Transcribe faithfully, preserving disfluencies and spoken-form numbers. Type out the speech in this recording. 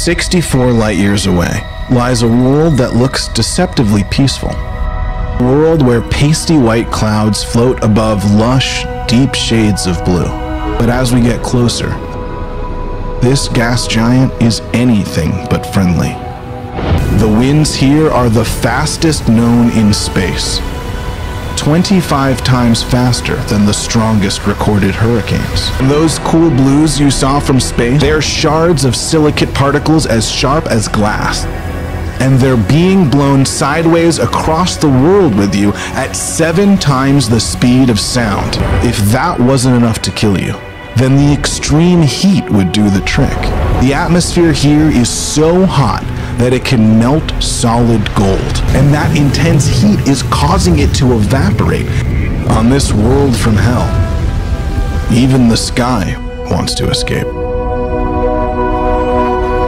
sixty-four light years away lies a world that looks deceptively peaceful. A world where pasty white clouds float above lush, deep shades of blue. But as we get closer, this gas giant is anything but friendly. The winds here are the fastest known in space, twenty-five times faster than the strongest recorded hurricanes. And those cool blues you saw from space, they're shards of silicate particles as sharp as glass. And they're being blown sideways across the world with you at seven times the speed of sound. If that wasn't enough to kill you, then the extreme heat would do the trick. The atmosphere here is so hot that it can melt solid gold, and that intense heat is causing it to evaporate. On this world from hell, even the sky wants to escape.